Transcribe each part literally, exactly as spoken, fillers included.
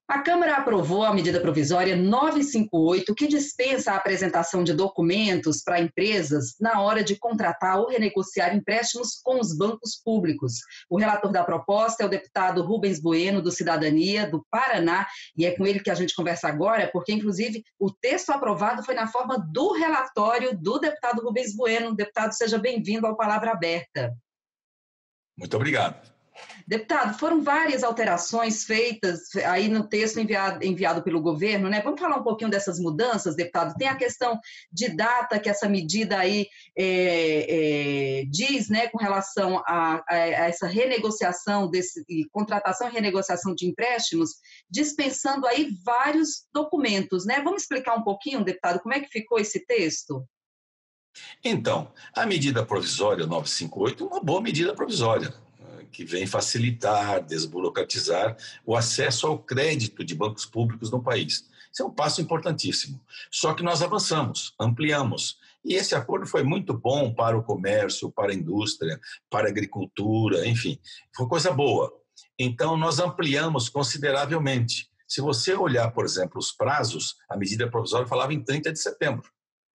A Câmara aprovou a medida provisória novecentos e cinquenta e oito, que dispensa a apresentação de documentos para empresas na hora de contratar ou renegociar empréstimos com os bancos públicos. O relator da proposta é o deputado Rubens Bueno, do Cidadania, do Paraná, e é com ele que a gente conversa agora, porque, inclusive, o texto aprovado foi na forma do relatório do deputado Rubens Bueno. Deputado, seja bem-vindo ao Palavra Aberta. Muito obrigado. Deputado, foram várias alterações feitas aí no texto enviado, enviado pelo governo, né? Vamos falar um pouquinho dessas mudanças, deputado? Tem a questão de data que essa medida aí é, é, diz, né, com relação a, a, a essa renegociação, desse, e contratação e renegociação de empréstimos, dispensando aí vários documentos, né? Vamos explicar um pouquinho, deputado, como é que ficou esse texto? Então, a medida provisória novecentos e cinquenta e oito é uma boa medida provisória, que vem facilitar, desburocratizar o acesso ao crédito de bancos públicos no país. Isso é um passo importantíssimo. Só que nós avançamos, ampliamos. E esse acordo foi muito bom para o comércio, para a indústria, para a agricultura, enfim, foi coisa boa. Então, nós ampliamos consideravelmente. Se você olhar, por exemplo, os prazos, a medida provisória falava em trinta de setembro.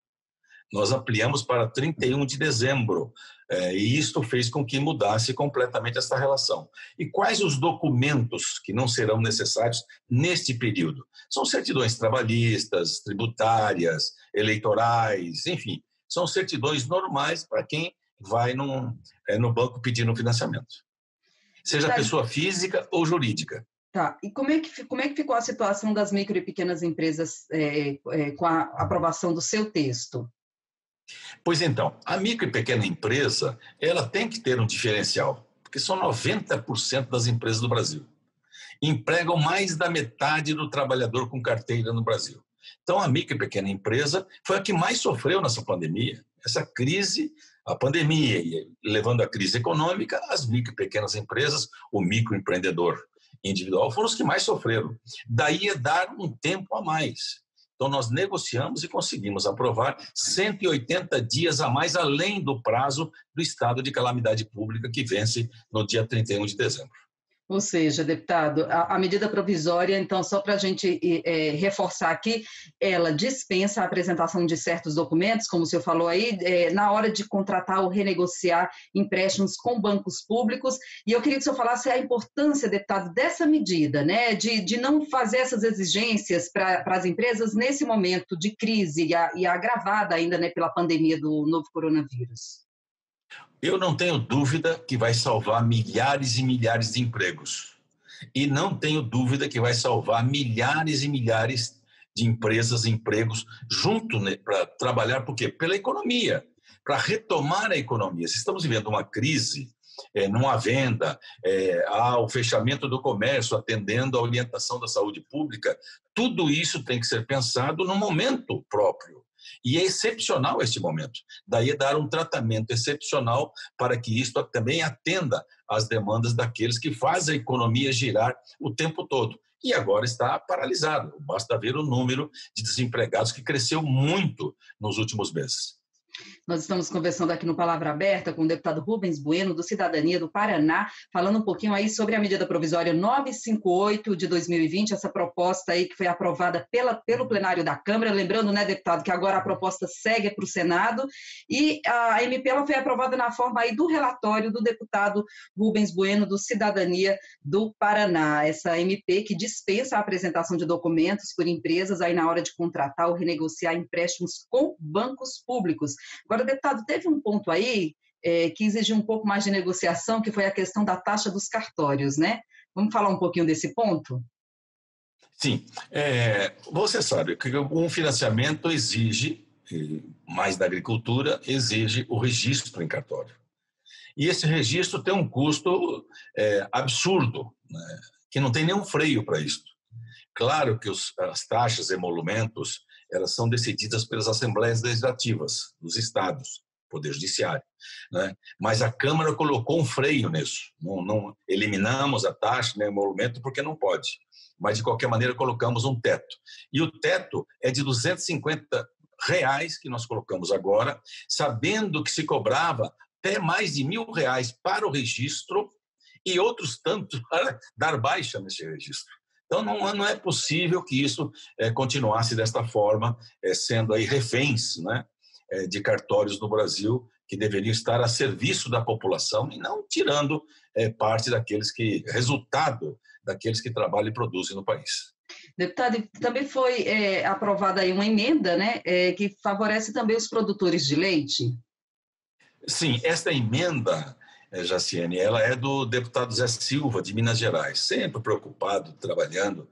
Nós ampliamos para trinta e um de dezembro, é, e isto fez com que mudasse completamente essa relação. E quais os documentos que não serão necessários neste período? São certidões trabalhistas, tributárias, eleitorais, enfim, são certidões normais para quem vai num, é, no banco pedindo financiamento, seja pessoa física ou jurídica. Tá, e como é, que, como é que ficou a situação das micro e pequenas empresas é, é, com a aprovação do seu texto? Pois então, a micro e pequena empresa, ela tem que ter um diferencial, porque são noventa por cento das empresas do Brasil. Empregam mais da metade do trabalhador com carteira no Brasil. Então, a micro e pequena empresa foi a que mais sofreu nessa pandemia. Essa crise, a pandemia, e levando à crise econômica, as micro e pequenas empresas, o microempreendedor individual, foram os que mais sofreram. Daí é dar um tempo a mais. Então, nós negociamos e conseguimos aprovar cento e oitenta dias a mais, além do prazo do estado de calamidade pública, que vence no dia trinta e um de dezembro. Ou seja, deputado, a, a medida provisória, então, só para a gente é, reforçar aqui, ela dispensa a apresentação de certos documentos, como o senhor falou aí, é, na hora de contratar ou renegociar empréstimos com bancos públicos. E eu queria que o senhor falasse a importância, deputado, dessa medida, né, de, de não fazer essas exigências para as empresas nesse momento de crise e, a, e agravada ainda, né, pela pandemia do novo coronavírus. Eu não tenho dúvida que vai salvar milhares e milhares de empregos. E não tenho dúvida que vai salvar milhares e milhares de empresas e empregos junto, né, para trabalhar, por quê? Pela economia, para retomar a economia. Se estamos vivendo uma crise, é, não há venda, é, há o fechamento do comércio, atendendo à orientação da saúde pública, tudo isso tem que ser pensado no momento próprio. E é excepcional este momento. Daí é dar um tratamento excepcional para que isto também atenda às demandas daqueles que fazem a economia girar o tempo todo. E agora está paralisado. Basta ver o número de desempregados que cresceu muito nos últimos meses. Nós estamos conversando aqui no Palavra Aberta com o deputado Rubens Bueno, do Cidadania do Paraná, falando um pouquinho aí sobre a medida provisória novecentos e cinquenta e oito de dois mil e vinte, essa proposta aí que foi aprovada pela, pelo plenário da Câmara. Lembrando, né, deputado, que agora a proposta segue para o Senado, e a M P ela foi aprovada na forma aí do relatório do deputado Rubens Bueno, do Cidadania do Paraná. Essa M P que dispensa a apresentação de documentos por empresas aí na hora de contratar ou renegociar empréstimos com bancos públicos. Agora, deputado, teve um ponto aí é, que exigiu um pouco mais de negociação, que foi a questão da taxa dos cartórios, né? Vamos falar um pouquinho desse ponto? Sim. É, você sabe que um financiamento exige, mais da agricultura, exige o registro em cartório. E esse registro tem um custo é, absurdo, né, que não tem nenhum freio para isso. Claro que os, as taxas e emolumentos, elas são decididas pelas assembleias legislativas dos estados, Poder Judiciário, né? Mas a Câmara colocou um freio nisso. Não, não eliminamos a taxa, nem o emolumento, porque não pode. Mas, de qualquer maneira, colocamos um teto. E o teto é de duzentos e cinquenta reais que nós colocamos agora, sabendo que se cobrava até mais de mil reais para o registro e outros tantos para dar baixa nesse registro. Então, não, não é possível que isso é, continuasse desta forma, é, sendo aí reféns, né, é, de cartórios no Brasil que deveriam estar a serviço da população e não tirando é, parte daqueles que, resultado daqueles que trabalham e produzem no país. Deputado, também foi é, aprovada aí uma emenda, né, é, que favorece também os produtores de leite? Sim, esta emenda, Jaciene, ela é do deputado Zé Silva, de Minas Gerais, sempre preocupado, trabalhando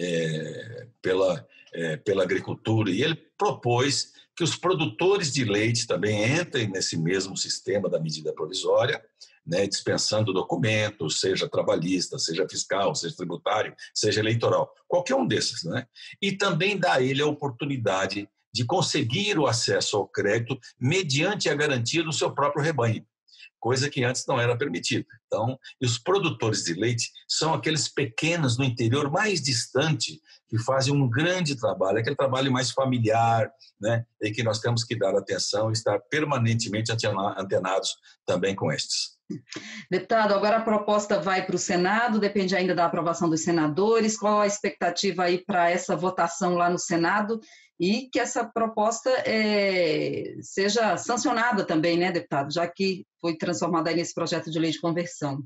é, pela, é, pela agricultura, e ele propôs que os produtores de leite também entrem nesse mesmo sistema da medida provisória, né, dispensando documentos, seja trabalhista, seja fiscal, seja tributário, seja eleitoral, qualquer um desses, né? E também dá a ele a oportunidade de conseguir o acesso ao crédito mediante a garantia do seu próprio rebanho, coisa que antes não era permitida. Então, e os produtores de leite são aqueles pequenos no interior mais distante que fazem um grande trabalho, aquele trabalho mais familiar, né, e que nós temos que dar atenção e estar permanentemente antenados também com estes. Deputado, agora a proposta vai para o Senado, depende ainda da aprovação dos senadores. Qual a expectativa aí para essa votação lá no Senado e que essa proposta é, seja sancionada também, né, deputado, já que foi transformada aí nesse projeto de lei de conversão?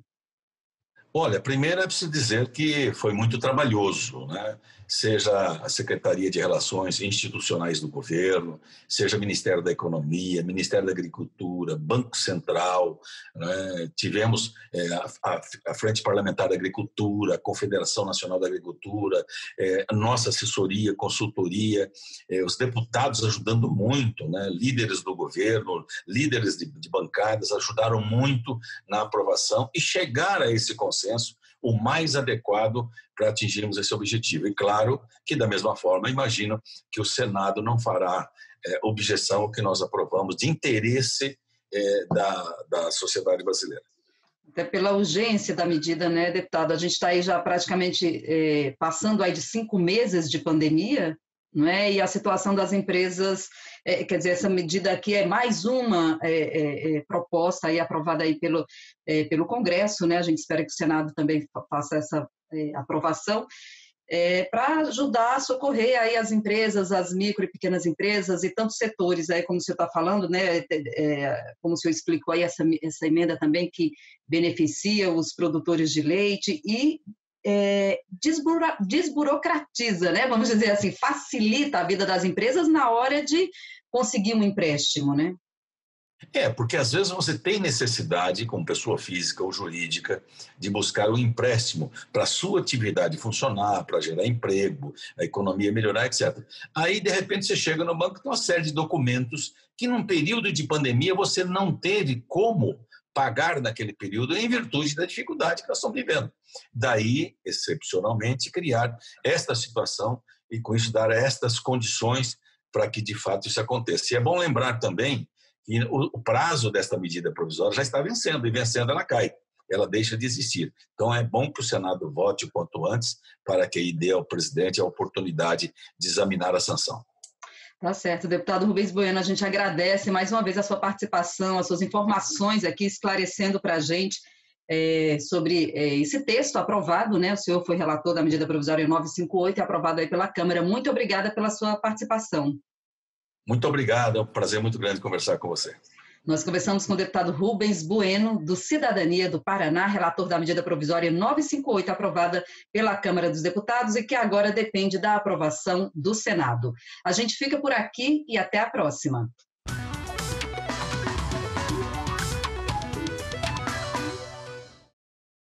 Olha, primeiro é preciso dizer que foi muito trabalhoso, né? Seja a Secretaria de Relações Institucionais do Governo, seja o Ministério da Economia, Ministério da Agricultura, Banco Central, né? Tivemos é, a, a Frente Parlamentar da Agricultura, a Confederação Nacional da Agricultura, é, a nossa assessoria, consultoria, é, os deputados ajudando muito, né? Líderes do governo, líderes de, de bancadas ajudaram muito na aprovação e chegar a esse consenso o mais adequado para atingirmos esse objetivo. E claro que, da mesma forma, imagino que o Senado não fará é, objeção ao que nós aprovamos de interesse é, da, da sociedade brasileira. Até pela urgência da medida, né, deputado? A gente está aí já praticamente é, passando aí de cinco meses de pandemia, não é? E a situação das empresas, é, quer dizer, essa medida aqui é mais uma é, é, proposta aí aprovada aí pelo, é, pelo Congresso, né? A gente espera que o Senado também faça essa é, aprovação, é, para ajudar a socorrer aí as empresas, as micro e pequenas empresas e tantos setores aí, como o senhor está falando, né? É, como o senhor explicou aí, essa, essa emenda também que beneficia os produtores de leite e É, desburo, desburocratiza, né? Vamos dizer assim, facilita a vida das empresas na hora de conseguir um empréstimo, né? É, porque às vezes você tem necessidade, como pessoa física ou jurídica, de buscar um empréstimo para a sua atividade funcionar, para gerar emprego, a economia melhorar, etcétera. Aí, de repente, você chega no banco e tem uma série de documentos que, num período de pandemia, você não teve como pagar naquele período em virtude da dificuldade que nós estamos vivendo. Daí, excepcionalmente, criar esta situação e, com isso, dar estas condições para que, de fato, isso aconteça. E é bom lembrar também que o prazo desta medida provisória já está vencendo, e vencendo ela cai, ela deixa de existir. Então, é bom que o Senado vote o quanto antes para que aí dê ao presidente a oportunidade de examinar a sanção. Tá certo, deputado Rubens Bueno, a gente agradece mais uma vez a sua participação, as suas informações aqui, esclarecendo para a gente é, sobre é, esse texto aprovado, né? O senhor foi relator da medida provisória novecentos e cinquenta e oito e aprovado aí pela Câmara. Muito obrigada pela sua participação. Muito obrigado, é um prazer muito grande conversar com você. Nós conversamos com o deputado Rubens Bueno, do Cidadania do Paraná, relator da medida provisória novecentos e cinquenta e oito, aprovada pela Câmara dos Deputados e que agora depende da aprovação do Senado. A gente fica por aqui e até a próxima.